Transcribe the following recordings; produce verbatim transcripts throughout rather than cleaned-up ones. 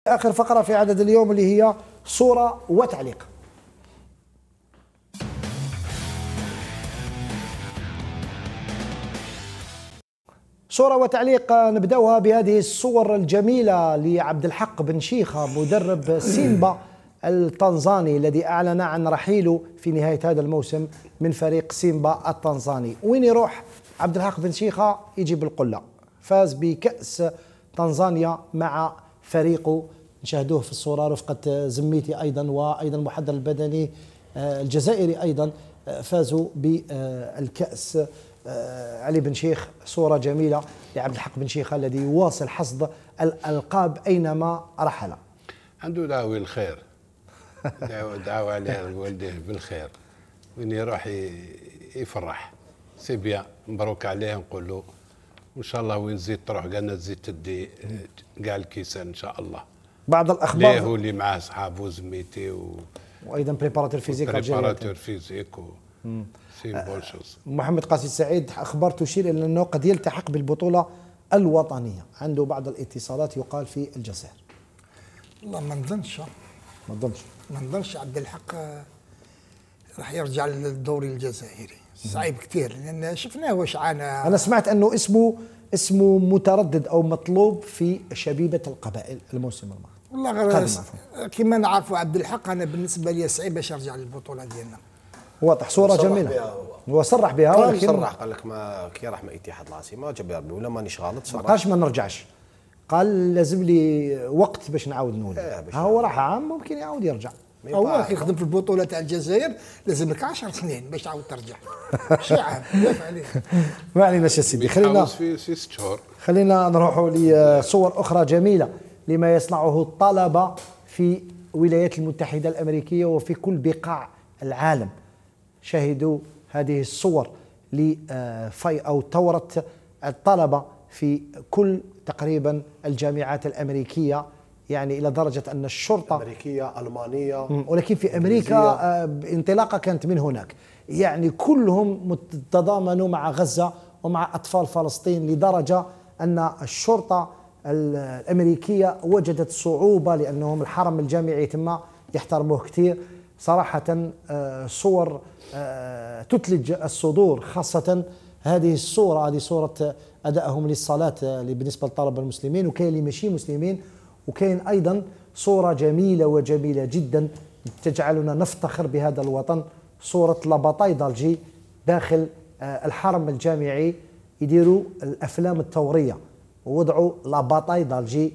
آخر فقرة في عدد اليوم اللي هي صورة وتعليق. صورة وتعليق، نبدأها بهذه الصور الجميلة لعبد الحق بن شيخة مدرب سيمبا التنزاني الذي أعلن عن رحيله في نهاية هذا الموسم من فريق سيمبا التنزاني. وين يروح عبد الحق بن شيخة يجي بالقلة، فاز بكأس تنزانيا مع فريقه، نشاهدوه في الصورة رفقة زميتي أيضا، وأيضا المحضر البدني الجزائري أيضا فازوا بالكأس. علي بن شيخ صورة جميلة لعبد الحق بن شيخة الذي يواصل حصد الألقاب أينما رحل. عنده دعوة الخير، دعوة عليه والديه بالخير، وين يروح يفرح سي بيان. مبروك عليه، نقول له وان شاء الله وين زيد تروح قالنا تزيد تدي كاع الكيسان ان شاء الله. بعض الاخبار ليه واللي معاه صحابه وزميتي و... وايضا بريباراتور فيزيك بريباراتور فيزيك و... سي بون شوز. محمد قاسي سعيد، اخبار تشير الى انه قد يلتحق بالبطوله الوطنيه، عنده بعض الاتصالات يقال في الجزائر. والله ما نظنش ما نظنش ما نظنش عبد الحق راح يرجع للدوري الجزائري، صعيب كثير لان شفناه واش عانى. انا سمعت انه اسمه اسمه متردد او مطلوب في شبيبه القبائل الموسم الماضي. والله غير كما نعرفوا عبد الحق، انا بالنسبه لي صعيب باش يرجع للبطوله ديالنا. واضح، صوره جميله. هو صرح بها ولكن صرح قال لك ما كي راح من اتحاد العاصمه جاب ولا مانيش غلط، صرح ما قالش ما نرجعش، قال لازم لي وقت باش نعاود نولي. ها هو راح عام ممكن يعاود يرجع. هو كي يخدم في البطوله تاع الجزائر لازم لك عشر سنين باش تعاود ترجع. شي عام دافع عليه. ما عليناش يا سيدي، خلينا في ست شهور. خلينا نروحوا لصور اخرى جميله لما يصنعه الطلبه في الولايات المتحده الامريكيه وفي كل بقاع العالم. شاهدوا هذه الصور لفي او ثوره الطلبه في كل تقريبا الجامعات الامريكيه، يعني الى درجه ان الشرطه امريكيه المانيه، ولكن في امريكا انطلاقه كانت من هناك، يعني كلهم تضامنوا مع غزه ومع اطفال فلسطين، لدرجه ان الشرطه الامريكيه وجدت صعوبه لانهم الحرم الجامعي ثم يحترموه كثير. صراحه صور تثلج الصدور، خاصه هذه الصوره، هذه صوره ادائهم للصلاه بالنسبه للطلبه المسلمين، وكاين اللي ماشي مسلمين، وكاين ايضا صوره جميله وجميله جدا تجعلنا نفتخر بهذا الوطن، صوره لاباطاي دالجي داخل الحرم الجامعي، يديروا الافلام الثوريه ووضعوا لاباطاي دالجي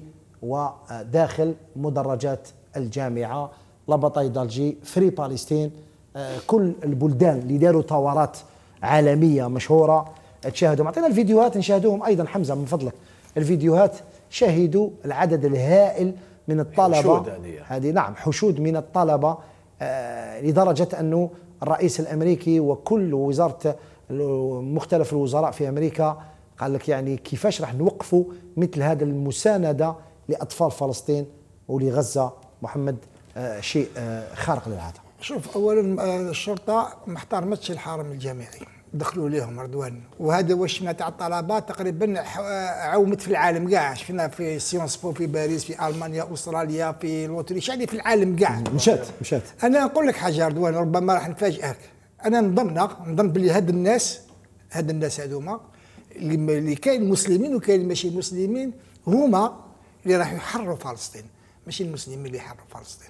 وداخل مدرجات الجامعه. لاباطاي دالجي فري بالستين، كل البلدان اللي داروا ثورات عالميه مشهوره تشاهدوا. معطينا الفيديوهات نشاهدوهم ايضا حمزه من فضلك، الفيديوهات. شاهدوا العدد الهائل من الطلبه هذه، نعم حشود من الطلبه، آه لدرجه انه الرئيس الامريكي وكل وزاره مختلف الوزراء في امريكا قال لك يعني كيفاش راح نوقفوا مثل هذا المسانده لاطفال فلسطين ولغزه. محمد آه شيء آه خارق للعاده. شوف، اولا الشرطه ما احترمتش الحرم الجامعي، دخلوا ليهم رضوان، وهذا واش شفنا تاع الطلبه تقريبا عومت في العالم كاع، شفنا في سيونس بو في باريس في المانيا استراليا في لوتريش، يعني في العالم كاع مشات مشات. انا نقول لك حاجه رضوان، ربما راح نفاجئك، انا نظن نظن بلي هاد الناس هاد الناس هذوما اللي كاين مسلمين وكاين ماشي مسلمين هما اللي راح يحرروا فلسطين، ماشي المسلمين اللي يحرروا فلسطين.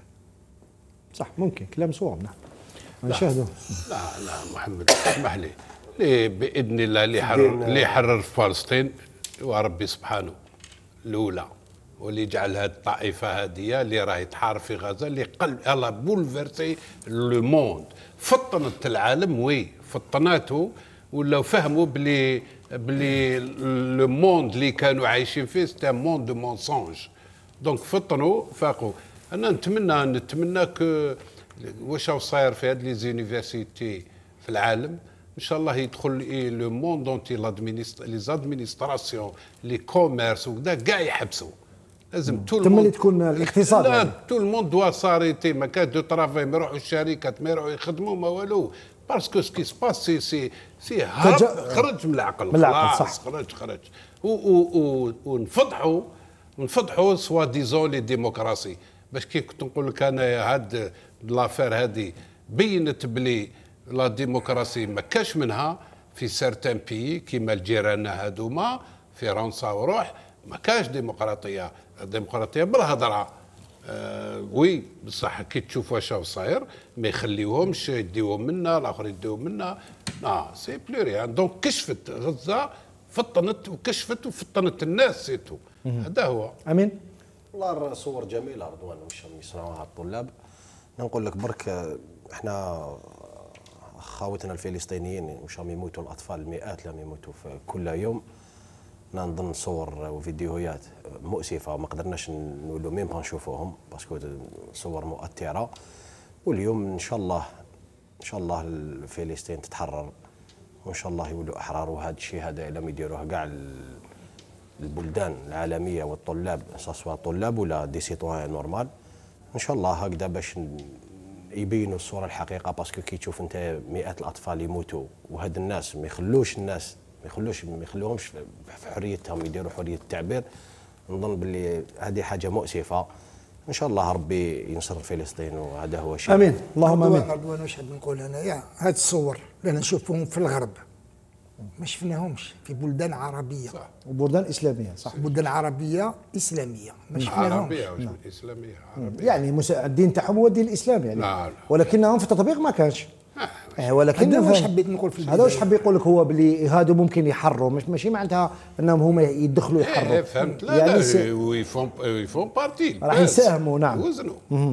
صح، ممكن كلام صواب. نعم نشاهدوا. لا لا محمد اسمح لي، ليه باذن الله اللي يحرر اللي يحرر فلسطين هو ربي سبحانه الاولى، واللي يجعل هذه الطائفه هذه اللي راهي تحارب في غزه اللي قلب الله بولفيرسي لو موند، فطنت العالم، وي فطناته، ولاو فهموا بلي بلي لو موند اللي كانوا عايشين فيه سيت موند دو مونسونج، دونك فطنوا فاقوا. انا نتمنى نتمنى ك واش راهو صاير في هاد لي زونيفرسيتي في العالم، ان شاء الله يدخل لو موند اونتي لي زادمينستراسيون لي كوميرس وكذا كاع يحبسوا، لازم تو تم تكون الاقتصاد. لا تو الموند دوا ساريتي، ما كان دو ترافاي، ما يروحوا الشركات، ما يروحوا يخدموا، ما والو، باسكو سكي سباس سي سي سي خرج من العقل، من العقل صح، خرج خرج ونفضحوا ونفضحوا سوا ديزون لي ديمقراسي، باش كي كنت نقول لك انا هاد لافير هادي بينت بلي لا ديمقراسي ما كاش منها في سارتان بيي كيما الجيران هادوما فرنسا وروح، ما كاش ديمقراطيه، الديمقراطيه بالهضره. آه وي بصح كي تشوف واش صاير ما يخليوهمش يديوهم منا الاخر يديوهم منا، اه سي بلو ريان. دونك كشفت غزه، فطنت وكشفت وفطنت الناس سيتو، هذا هو. امين. والله صور جميله رضوان واش يصنعوها الطلاب. نقول لك برك احنا خاوتنا الفلسطينيين واش راهم يموتوا الاطفال المئات لم يموتوا في كل يوم. نظن صور وفيديوهات مؤسفه وما قدرناش نقولوا ميم با نشوفوهم باسكو صور مؤثره. واليوم ان شاء الله ان شاء الله فلسطين تتحرر وان شاء الله يولوا احرار. وهذا الشيء هذا لم يديروه كاع البلدان العالميه والطلاب سواء طلاب ولا دي سيتوان نورمال. ان شاء الله هكذا باش يبينوا الصوره الحقيقه، باسكو كي تشوف انت مئات الاطفال يموتوا وهاد الناس ما يخلوش الناس ما يخلوش ما يخلوهمش في حريتهم يديروا حريه التعبير. نظن باللي هذه حاجه مؤسفه. ان شاء الله ربي ينصر فلسطين وهذا هو شيء. امين اللهم امين. رضوان واش حاب نقول انايا، هاد الصور اللي نشوفهم في الغرب ما شفناهمش في بلدان عربيه صح. وبلدان اسلاميه صح. بلدان عربيه اسلاميه ما شفناهمش. عربيه واش اسلاميه عربيه يعني مس- الدين تاعهم هو الدين الاسلامي يعني. لا، لا. ولكنهم في التطبيق ما كانش. آه ولكن هذا واش فهم- حبيت نقول في هذا واش البداية. حب يقول لك هو بلي هادو ممكن يحرروا، مش ماشي معناتها انهم هما يدخلوا يحرروا. ايه فهمت. لا يعني لا سي- ويفون يفون بارتي راح يساهموا نعم. يوزنوا